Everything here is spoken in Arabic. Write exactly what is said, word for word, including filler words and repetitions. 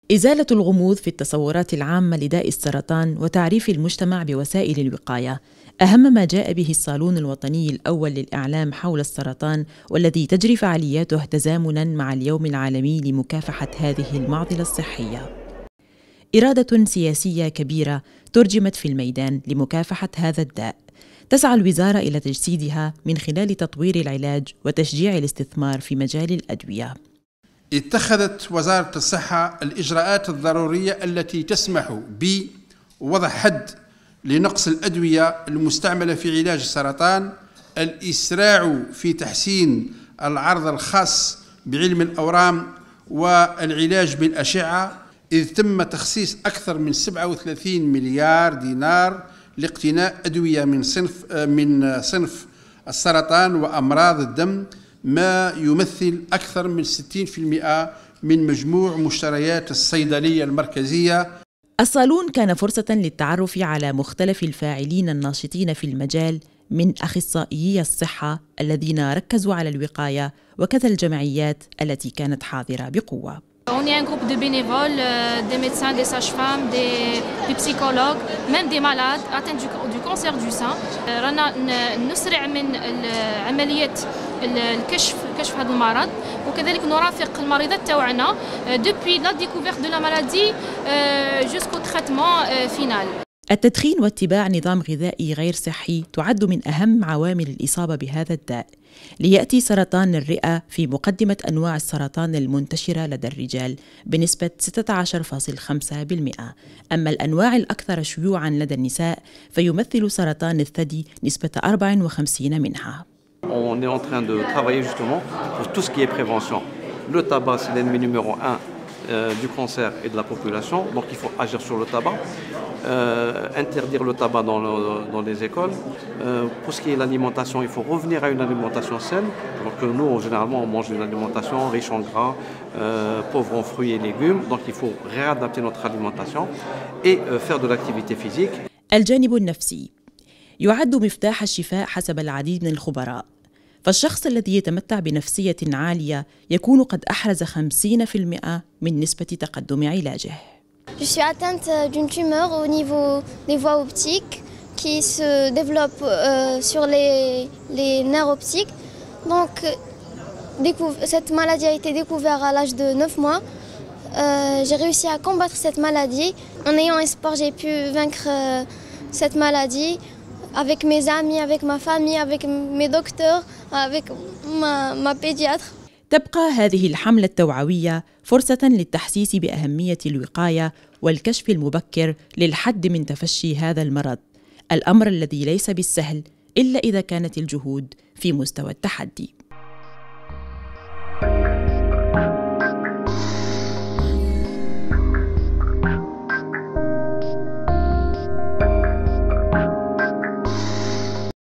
إزالة الغموض في التصورات العامة لداء السرطان وتعريف المجتمع بوسائل الوقاية أهم ما جاء به الصالون الوطني الأول للإعلام حول السرطان، والذي تجري فعالياته تزامناً مع اليوم العالمي لمكافحة هذه المعضلة الصحية. إرادة سياسية كبيرة ترجمت في الميدان لمكافحة هذا الداء، تسعى الوزارة إلى تجسيدها من خلال تطوير العلاج وتشجيع الاستثمار في مجال الأدوية. اتخذت وزارة الصحة الإجراءات الضرورية التي تسمح بوضع حد لنقص الأدوية المستعملة في علاج السرطان، الإسراع في تحسين العرض الخاص بعلم الأورام والعلاج بالأشعة، إذ تم تخصيص أكثر من سبعة وثلاثين مليار دينار لاقتناء أدوية من صنف من صنف السرطان وأمراض الدم، ما يمثل أكثر من ستين بالمئة من مجموع مشتريات الصيدلية المركزية. الصالون كان فرصة للتعرف على مختلف الفاعلين الناشطين في المجال، من أخصائيي الصحة الذين ركزوا على الوقاية وكذا الجمعيات التي كانت حاضرة بقوة. On est un groupe de bénévoles, euh, des médecins, des sages-femmes, des, des psychologues, même des malades atteints du, du cancer du sein. رانا نسرع من عملية الكشف كشف هذا المرض، وكذلك نرافق المريضات تاعنا depuis la découverte de la maladie jusqu'au traitement final. التدخين واتباع نظام غذائي غير صحي تعد من أهم عوامل الإصابة بهذا الداء، ليأتي سرطان الرئة في مقدمة أنواع السرطان المنتشرة لدى الرجال بنسبة ستة عشر فاصلة خمسة بالمئة، أما الأنواع الأكثر شيوعاً لدى النساء فيمثل سرطان الثدي نسبة أربعة وخمسين منها. On est en train de travailler justement pour tout ce qui est prévention. Le tabac, c'est l'ennemi numéro un euh, du cancer et de la population, donc il faut agir sur le tabac. Euh, interdire le tabac dans, le, dans les écoles. Euh, pour ce qui est de l'alimentation, il faut revenir à une alimentation saine. Donc nous, généralement, on mange une alimentation riche en gras, euh, pauvre en fruits et légumes. Donc il faut réadapter notre alimentation et euh, faire de l'activité physique. الجانب النفسي يعد مفتاح الشفاء حسب العديد من الخبراء، فالشخص الذي يتمتع بنفسية عالية يكون قد أحرز خمسين بالمئة من نسبة تقدم علاجه. Je suis atteinte d'une tumeur au niveau des voies optiques qui se développe euh, sur les, les nerfs optiques. Donc, cette maladie a été découverte à l'âge de neuf mois. Euh, j'ai réussi à combattre cette maladie. En ayant espoir, j'ai pu vaincre euh, cette maladie avec mes amis, avec ma famille, avec mes docteurs, avec ma, ma pédiatre. تبقى هذه الحملة التوعوية فرصة للتحسيس بأهمية الوقاية والكشف المبكر للحد من تفشي هذا المرض، الأمر الذي ليس بالسهل إلا إذا كانت الجهود في مستوى التحدي.